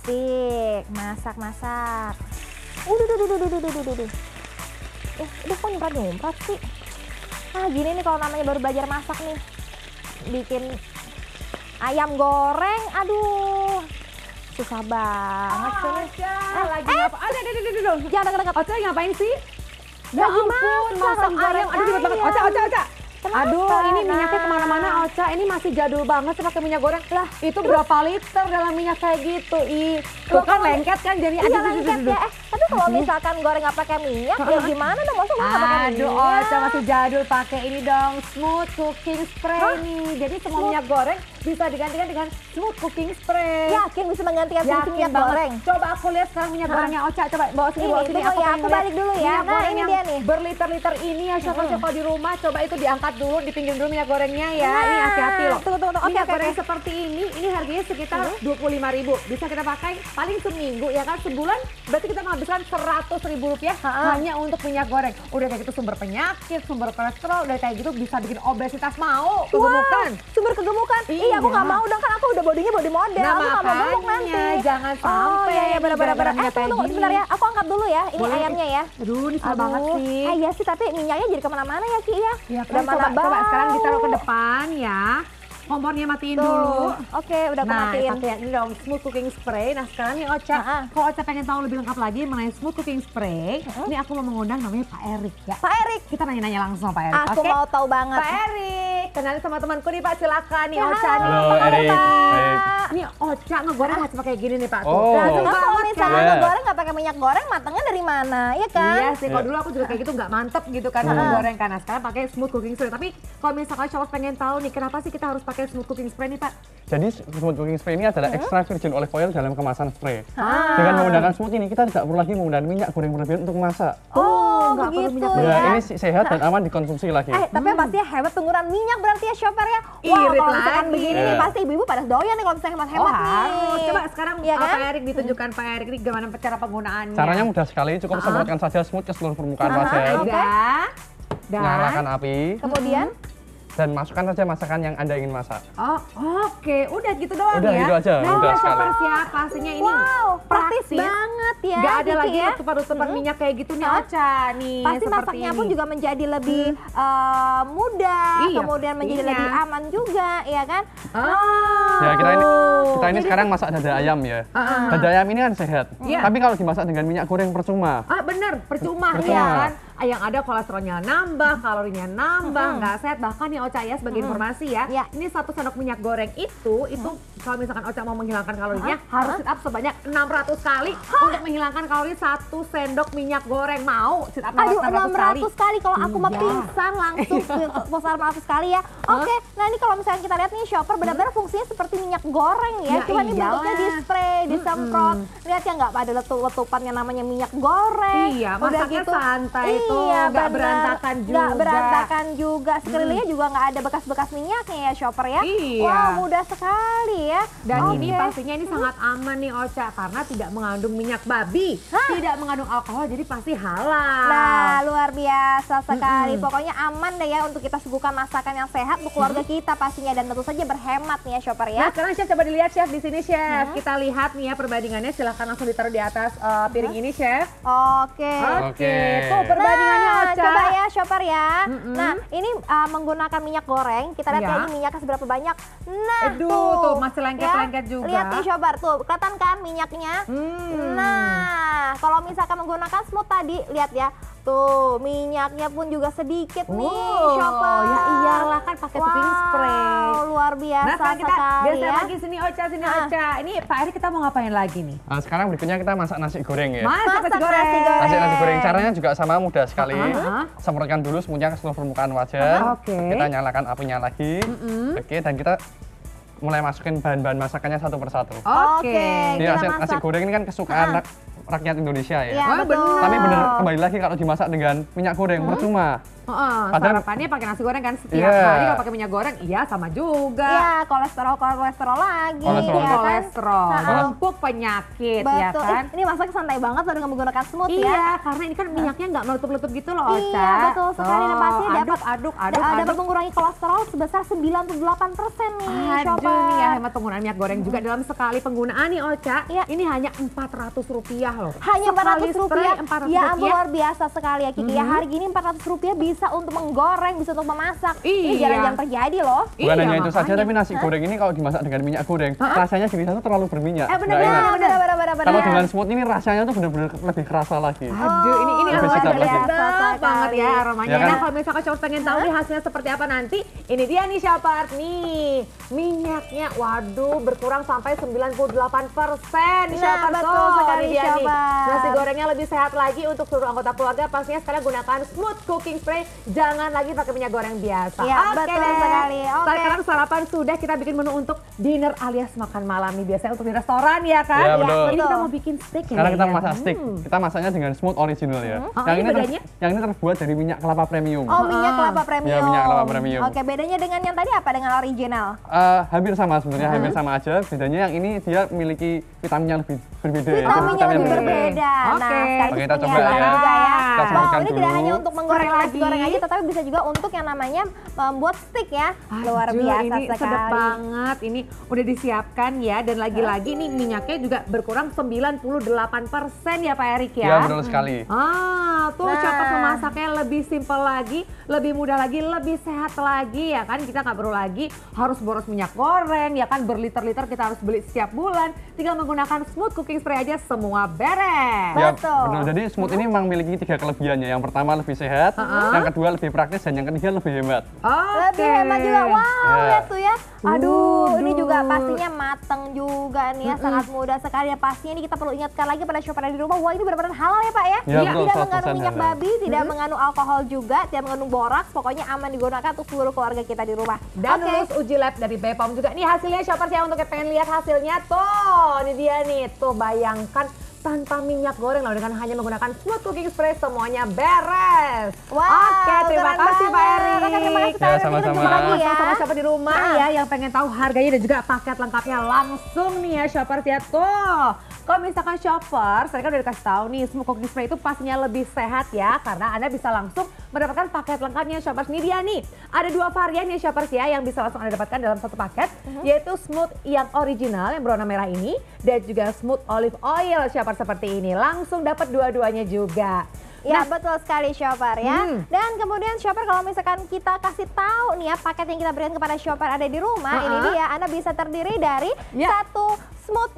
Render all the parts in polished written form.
Asik, masak. Udah. Udah kok nyemprot sih. Nah gini nih kalau namanya baru belajar masak nih. Bikin ayam goreng, aduh. Susah banget sih nih. Lagi ngapain? Aduh. Jangan deket-deket. Ocha ngapain sih? Ya Lagi ampun, masak masak goreng ayam. Aduh, ribet banget. Ocha. Kenapa? Aduh, ini minyaknya kemana-mana, Ocha. Ini masih jadul banget sih pakai minyak goreng. Lah, itu berapa liter dalam minyak kayak gitu? Ih, tuh kan lengket kan jadi Iya lengket ya. Tapi kalau misalkan goreng nggak pakai minyak, ya gimana dong? Masa nggak pakai minyak? Aduh, Ocha masih jadul pakai ini dong, smooth cooking spray nih. Jadi semua minyak goreng bisa digantikan dengan smooth cooking spray. Yakin bisa menggantikan fungsi minyak goreng? Coba aku lihat sekarang minyak gorengnya Ocha. Coba bawa sini. Tunggu ya, aku balik dulu ya. Nah ini dia nih. Berliter-liter ini ya, siapa-siapa di rumah. Coba itu diangkat dulu, dipinggir dulu minyak gorengnya ya. Ini hati-hati loh. Tunggu. Minyak goreng seperti ini harganya sekitar 25.000. Bisa kita pakai paling seminggu ya kan, sebulan berarti kita menghabiskan 100.000 rupiah hanya untuk minyak goreng. Udah kayak gitu sumber penyakit, sumber kolesterol, udah kayak gitu bisa bikin obesitas, mau kegemukan. Sumber kegemukan? Iya aku nggak mau dong, kan aku udah body model. Nah, aku nggak mau gemuk nanti. Jangan sampai. Iya benar-benar. Tunggu sebentar ya, aku angkat dulu ya. Ini ayamnya ya. Aduh, ini susah banget sih. Iya sih, tapi minyaknya jadi kemana-mana ya Ki ya. Udah mana coba sekarang ditaruh ke depan ya. Kompornya matiin dulu. Oke, udah aku matiin. Nah, pakai ini dong smooth cooking spray. Nah, sekarang nih Ocha, kalau Ocha pengen tahu lebih lengkap lagi mengenai smooth cooking spray, ini aku mau mengundang namanya Pak Erik ya. Pak Erik, kita nanya-nanya langsung sama Pak Erik. Aku mau tahu banget. Pak Erik, kenalin sama temanku nih Pak, silakan nih Ocha nih. Halo Erik. Ini Ocha ngegoreng harus pakai gini nih Pak. Oh. Kalau misalnya ngegoreng nggak pakai minyak goreng, matangnya dari mana? Ya kan? Iya sih, kalau dulu aku juga kayak gitu nggak mantep gitu kan ngegoreng kan. Nah, sekarang pakai smooth cooking spray. Tapi kalau misalkan Shopers pengen tahu nih, kenapa sih kita harus pakai smooth cooking spray nih Pak? Jadi smooth cooking spray ini adalah extra virgin olive oil dalam kemasan spray. Dengan menggunakan smooth ini kita tidak perlu lagi menggunakan minyak goreng berlebihan untuk masak. Oh, nggak perlu begitu minyak ya. Ya, ini sehat dan aman dikonsumsi lagi. Tapi yang pastinya hebat penggunaan minyak berarti ya shopper ya. Irit Kalau misalkan lagi. begini nih pasti ibu-ibu pada doyan nih kalau misalnya hemat-hemat nih. Harus. Coba sekarang Iya kan? Pak Erik ditunjukkan Pak Erik ini gimana cara penggunaannya. Caranya mudah sekali, cukup semprotkan saja smooth ke seluruh permukaan wajan. Dan Nyalakan api Kemudian dan masukkan saja masakan yang Anda ingin masak. Oh, oke. Udah gitu doang Udah ya. gitu aja, Nah, mudah sekali. Shopers ya, pastinya ini praktis banget ya. Gak ada Kiki lagi ya. letupan minyak kayak gitu nih Ocha nih. Pasti seperti masaknya ini. pun juga menjadi lebih mudah, Iya, kemudian menjadi pastinya. lebih aman juga, ya kan? Oh. Ya kita ini sekarang masak dada ayam ya. Dada ayam ini kan sehat. Iya. Tapi kalau dimasak dengan minyak goreng percuma. Ah bener, percuma Percuma. ya kan. Yang ada kolesterolnya nambah, kalorinya nambah, nggak sehat. Bahkan nih Ocha ya sebagai informasi ya, Ya. ini 1 sendok minyak goreng itu kalau misalkan Ocha mau menghilangkan kalorinya harus sit up sebanyak 600 kali untuk menghilangkan kalori 1 sendok minyak goreng. Mau sit up 600 Aduh, kali? 600 kali kalau aku mah Iya. pingsan langsung besar 600 kali ya. Oke, nah ini kalau misalnya kita lihat nih shopper benar-benar fungsinya seperti minyak goreng ya. Ya Cuma ini bentuknya iyalah. di spray, disemprot. Lihat ya nggak ada letupan yang namanya minyak goreng. Iya, Udah masaknya gitu, santai itu, iya, nggak bener. berantakan juga. Nggak berantakan juga. Sekelilingnya juga nggak ada bekas-bekas minyaknya ya shopper ya. Iya. Wah, mudah sekali ya. Dan Oke. ini pastinya ini sangat aman nih Ocha karena tidak mengandung minyak babi, tidak mengandung alkohol, jadi pasti halal. Nah, luar biasa sekali. Pokoknya aman deh ya untuk kita suguhkan masakan yang sehat untuk keluarga kita pastinya, dan tentu saja berhemat nih ya shopper ya. Nah sekarang Chef coba dilihat Chef di sini Chef. Kita lihat nih ya perbandingannya, silahkan langsung ditaruh di atas piring ini Chef. Oke. Oke. Tuh perbandingannya Nah, Ocha. coba ya shopper ya. Nah, ini menggunakan minyak goreng. Kita lihat Iya. ya ini minyaknya seberapa banyak. Nah, Aduh, tuh masih lengket-lengket juga. Lihat nih shopper tuh, kelihatan kan minyaknya? Nah, kalau misalkan menggunakan smooth tadi, lihat ya. Tuh, minyaknya pun juga sedikit nih, shopper. Ya iyalah kan pakai cooking spray. Luar biasa Nah sekarang kita sekali geser ya. lagi sini Ocha, sini Ocha. Ini Pak Erik kita mau ngapain lagi nih? Nah, sekarang berikutnya kita masak nasi goreng ya. Masak nasi goreng. Nasi goreng caranya juga sama, mudah sekali. Uh-huh. Semprotkan dulu smoothnya ke seluruh permukaan wajan. Oke. Kita nyalakan apinya lagi. Oke, dan kita mulai masukin bahan-bahan masakannya satu persatu. Oke. Kita Ini nasi masak. goreng ini kan kesukaan rakyat Indonesia ya. Iya, Wah, betul. bener. Tapi bener kembali lagi kalau dimasak dengan minyak goreng percuma. Padahal- Sarapannya pakai nasi goreng kan setiap Iya. hari kalau pakai minyak goreng, iya sama juga. Iya, kolesterol lagi. Kolesterol. ya kan? Kolesterol, Ha-ha. numpuk penyakit ya Betul. kan. Ini masak santai banget loh dengan menggunakan smooth ya. Iya, karena ini kan minyaknya nggak meletup-letup gitu loh, Ocha. Iya, betul sekali. Dan pastinya dapat aduk. mengurangi kolesterol sebesar 98% nih, Aduh Shopper. nih ya, hemat penggunaan minyak goreng juga dalam sekali penggunaan nih, Ocha. Iya. Ini hanya Rp400 loh. Hanya Sekali Rp400. spray, Rp400. Ya ampun, luar biasa sekali ya Kiki. Ya harga ini Rp400 bisa untuk menggoreng, bisa untuk memasak. Ini Iya. jarang-jarang terjadi loh. Bukan Iya, hanya itu saja, makanya. tapi nasi goreng ini kalau dimasak dengan minyak goreng, rasanya bisa tuh terlalu berminyak. bener, nggak enak. benar. Kalau dengan smooth ini rasanya tuh benar-benar lebih kerasa lagi. Aduh, ini Lebih aromanya sedap lagi. sedap banget ya aromanya. Ya kan? Nah, kalau misalkan Shopper pengen tahu nih hasilnya seperti apa nanti, ini dia nih Shopper nih. Minyaknya, waduh, berkurang sampai 98% nih Nah, Shopper. betul Tuh, sekali, ini dia nih. Shopper. Nasi gorengnya lebih sehat lagi untuk seluruh anggota keluarga. Pastinya sekarang gunakan Smooth Cooking Spray. Jangan lagi pakai minyak goreng biasa. Iya, Oke betul deh. sekali. Oke. Sekarang sarapan sudah, kita bikin menu untuk dinner alias makan malam nih. Biasanya untuk di restoran ya kan? Iya, betul. Ini kita Betul. mau bikin steak ya. Sekarang kita Nek, ya? masak steak, kita masaknya dengan smooth original ya. Oh, ini bedanya? Yang ini terbuat dari minyak kelapa premium. Oh, minyak kelapa premium. Iya, minyak kelapa premium. Oke, bedanya dengan yang tadi apa dengan original? Hampir sama sebenarnya, hampir sama aja. Bedanya yang ini dia memiliki vitamin yang lebih berbeda. yaitu Vitaminnya vitamin lebih B. berbeda. Nah, Oke. sekaligus Oke, kita coba penyehat ya. juga ya. Kita Wow, sebutkan ini tidak dulu. hanya untuk menggoreng Sekali nasi goreng lagi. aja, tetapi bisa juga untuk yang namanya membuat steak ya. Luar Aduh, biasa ini sekali. sedap banget. Ini udah disiapkan ya, dan lagi-lagi nih minyaknya juga berkurang 98% ya Pak Erik ya. Iya, betul sekali. Tuh Nah. cara memasaknya lebih simpel lagi, lebih mudah lagi, lebih sehat lagi ya kan. Kita nggak perlu lagi harus boros minyak goreng ya kan, berliter-liter kita harus beli setiap bulan. Tinggal menggunakan Smooth Cooking Spray aja semua beres. Ya, Betul. betul. Jadi smooth ini memang memiliki 3 kelebihannya. Yang pertama lebih sehat, yang kedua lebih praktis, dan yang ketiga lebih hemat. Lebih hemat juga. Wow, Ya. lihat tuh ya. Aduh, ini juga Waduh. pastinya mateng juga nih ya, sangat mudah sekali ya. Pastinya ini kita perlu ingatkan lagi pada shopper di rumah, wah ini benar-benar halal ya Pak ya. Ya, betul, Tidak 100% mengandung minyak halal. babi, tidak mengandung alkohol juga, tidak mengandung boraks, pokoknya aman digunakan untuk seluruh keluarga kita di rumah. Dan Oke. lulus uji lab dari BPOM juga. Nih hasilnya Shoppers ya, untuk yang pengen lihat hasilnya tuh. Ini dia nih, tuh bayangkan tanpa minyak goreng loh, dengan hanya menggunakan Smooth Cooking Spray semuanya beres. Wow, Oke, terima keren kasih Pak banget. Erik. Oke, terima kasih Ya, Pak Erik. sama-sama. Kita jumpa Sekarang lagi ya. sama shopper di rumah ya yang pengen tahu harganya dan juga paket lengkapnya, langsung nih ya Shoppers ya. Tuh, kalau misalkan Shoppers, saya kan udah dikasih tahu nih, Smooth Cooking Spray itu pastinya lebih sehat ya, karena Anda bisa langsung mendapatkan paket lengkapnya Shoppers. Ini dia nih, ada 2 varian ya Shoppers ya yang bisa langsung Anda dapatkan dalam satu paket, yaitu Smooth yang original yang berwarna merah ini, dan juga Smooth Olive Oil Shoppers seperti ini. Langsung dapat dua-duanya juga. Ya betul sekali shopper ya. Dan kemudian shopper, kalau misalkan kita kasih tahu nih ya paket yang kita berikan kepada shopper ada di rumah, ini dia Anda bisa terdiri dari satu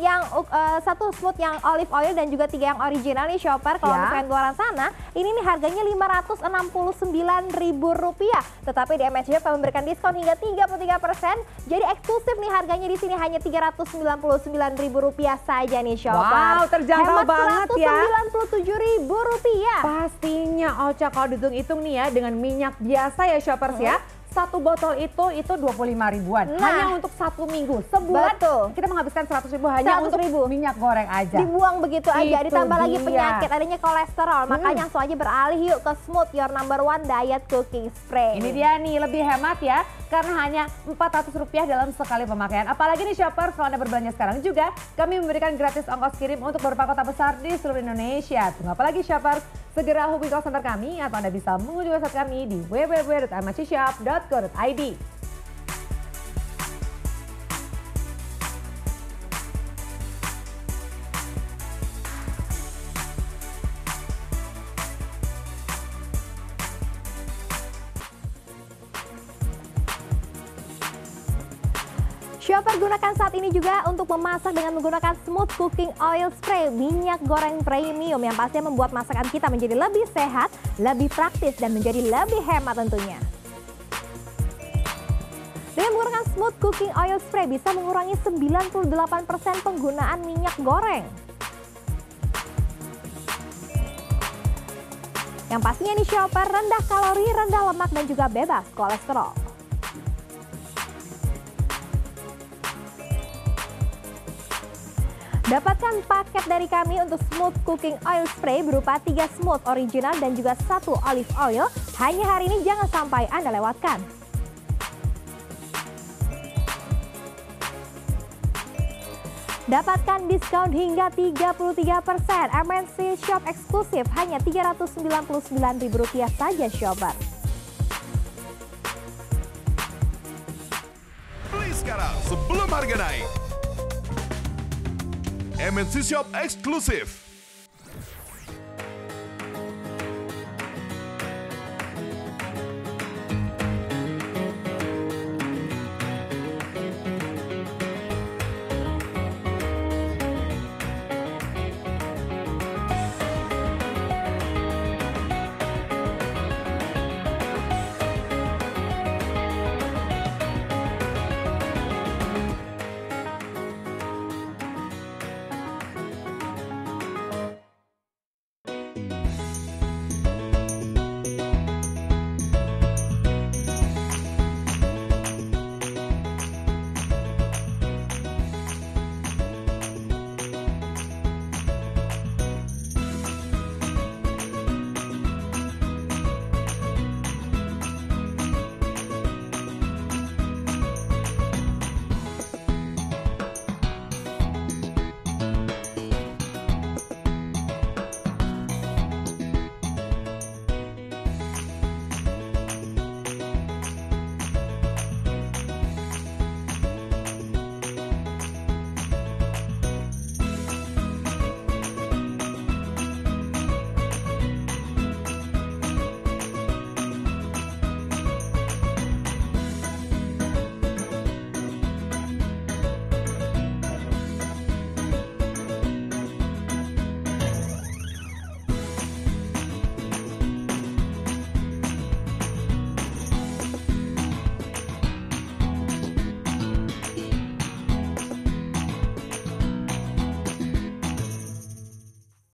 smooth yang olive oil dan juga 3 yang original nih shopper. Kalau misalkan di luar sana, ini nih harganya Rp569.000. Tetapi di MH Shop kami memberikan diskon hingga 33%. Jadi eksklusif nih harganya di sini hanya Rp399.000 saja nih shopper. Wow, terjangkau banget ya. Rp197.000. Pastinya Ocha, kalau dihitung-hitung nih ya dengan minyak biasa ya Shoppers ya. Satu botol itu 25 ribuan. Nah. Hanya untuk 1 minggu. Sebulan Betul. kita menghabiskan 100 ribu hanya 100 untuk ribu. minyak goreng aja. Dibuang begitu aja, Itu ditambah lagi dia. penyakit, adanya kolesterol. Makanya langsung aja beralih yuk ke Smooth, your number 1 diet cooking spray. Ini dia nih, lebih hemat ya, karena hanya Rp400 dalam sekali pemakaian. Apalagi nih Shoppers, kalau Anda berbelanja sekarang juga, kami memberikan gratis ongkos kirim untuk beberapa kota besar di seluruh Indonesia. Tunggu apa lagi Shoppers? Segera hubungi call center kami, atau Anda bisa mengunjungi website kami di www.mhshop.co.id. Shopper, gunakan saat ini juga untuk memasak dengan menggunakan Smooth Cooking Oil Spray, minyak goreng premium yang pastinya membuat masakan kita menjadi lebih sehat, lebih praktis, dan menjadi lebih hemat tentunya. Dengan menggunakan Smooth Cooking Oil Spray bisa mengurangi 98% penggunaan minyak goreng. Yang pastinya nih Shopper, rendah kalori, rendah lemak, dan juga bebas kolesterol. Dapatkan paket dari kami untuk Smooth Cooking Oil Spray berupa 3 smooth original dan juga 1 olive oil. Hanya hari ini, jangan sampai Anda lewatkan. Dapatkan diskon hingga 33%. MNC Shop eksklusif hanya Rp399.000 saja, shopper. Beli sekarang sebelum harga naik. MNC Shop eksklusif.